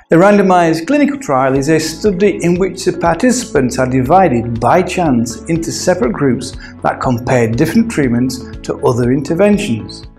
A randomized clinical trial is a study in which the participants are divided by chance into separate groups that compare different treatments to other interventions.